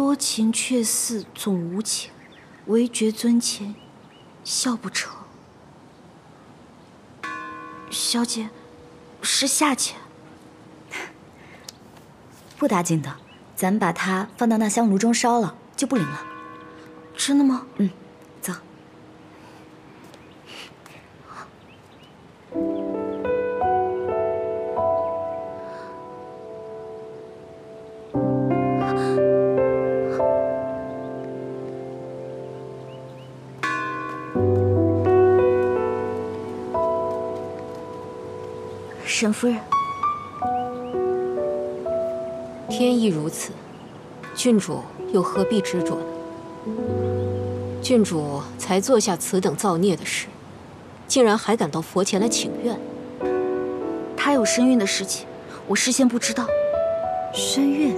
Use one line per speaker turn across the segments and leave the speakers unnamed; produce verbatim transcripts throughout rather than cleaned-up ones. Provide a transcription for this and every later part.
多情却似总无情，唯觉尊前笑不成。小姐，是下钱。
不打紧的，咱把它放到那香炉中烧了，就不灵了。
真的吗？
嗯，走。
沈夫人，
天意如此，郡主又何必执着呢？郡主才做下此等造孽的事，竟然还敢到佛前来请愿。
她有身孕的事情，我事先不知道。
身孕？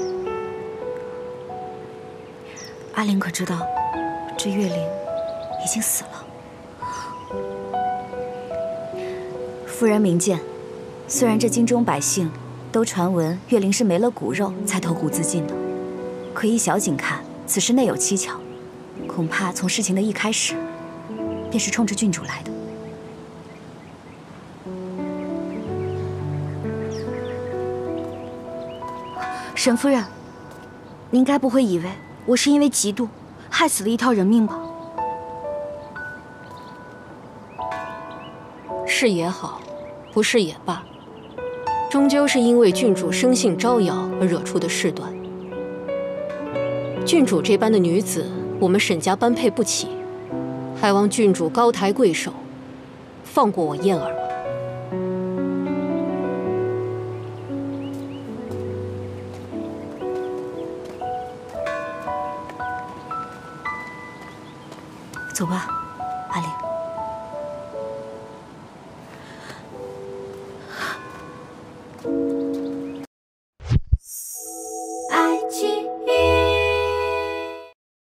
阿玲可知道，这月灵已经死了。夫人明鉴。虽然这京中百姓都传闻月灵是没了骨肉才投湖自尽的，可依小景看，此事内有蹊跷，恐怕从事情的一开始，便是冲着郡主来的。
沈夫人，您该不会以为我是因为嫉妒，害死了一条人命吧？
是也好，不是也罢。终究是因为郡主生性招摇而惹出的事端。郡主这般的女子，我们沈家般配不起，还望郡主高抬贵手，放过我燕儿吧。
走吧，阿玲。